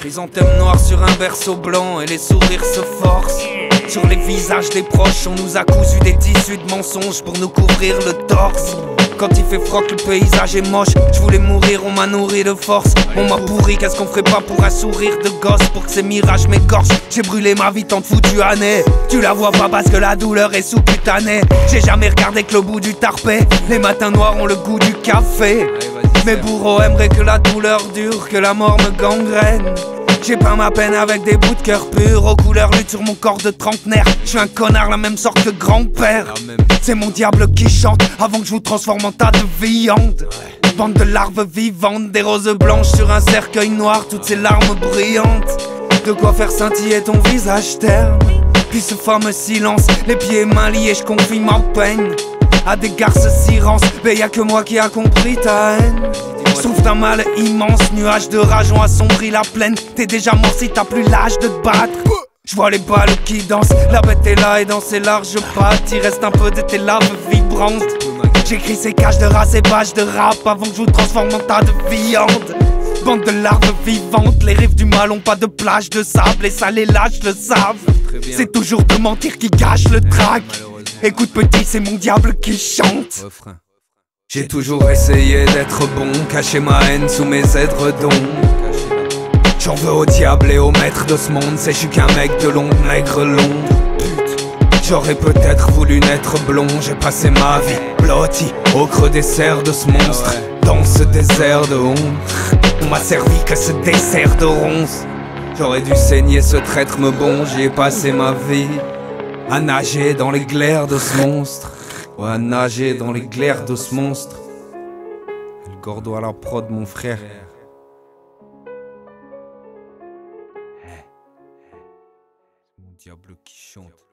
Chrysanthème noir sur un berceau blanc et les sourires se forcent. Sur les visages des proches, on nous a cousu des tissus de mensonges pour nous couvrir le torse. Quand il fait froid que le paysage est moche, je voulais mourir, on m'a nourri de force. On m'a pourri, qu'est-ce qu'on ferait pas pour un sourire de gosse, pour que ces mirages m'écorchent. J'ai brûlé ma vie tant de foutues années. Tu la vois pas parce que la douleur est sous-cutanée. J'ai jamais regardé que le bout du tarpé. Les matins noirs ont le goût du café. Mes bourreaux aimeraient que la douleur dure, que la mort me gangrène. J'ai peint ma peine avec des bouts de cœur pur, aux couleurs lutte sur mon corps de trentenaire. Je suis un connard, la même sorte que grand-père. C'est mon diable qui chante avant que je vous transforme en tas de viande. Bande de larves vivantes, des roses blanches sur un cercueil noir, toutes ces larmes brillantes. De quoi faire scintiller ton visage terne. Puis ce fameux silence, les pieds et mains liés, je confie ma peine à des garces si rances, mais y'a que moi qui a compris ta haine. Souffle d'un mal immense, nuages de rage ont assombri la plaine. T'es déjà mort si t'as plus l'âge de te battre. Je vois les balles qui dansent, la bête est là et dans ses larges pattes il reste un peu de tes laves vibrantes. J'écris ces cages de race et bâches de rap avant que je vous transforme en tas de viande. Bande de larves vivantes, les rives du mal ont pas de plage de sable et ça les lâche le savent. C'est toujours de mentir qui gâche le trac. Écoute petit, c'est mon diable qui chante. J'ai toujours essayé d'être bon, cacher ma haine sous mes édredons. J'en veux au diable et au maître de ce monde, c'est je suis qu'un mec de longue maigre long. J'aurais peut-être voulu naître blond, j'ai passé ma vie blotti au creux des serres de ce monstre. Dans ce désert de honte, on m'a servi que ce dessert de ronces. J'aurais dû saigner ce traître me bon, j'y ai passé ma vie à nager dans les glaires de ce monstre. Ouais, à nager dans les glaires de ce monstre. Le gordo à la prod, mon frère. Mon diable qui chante.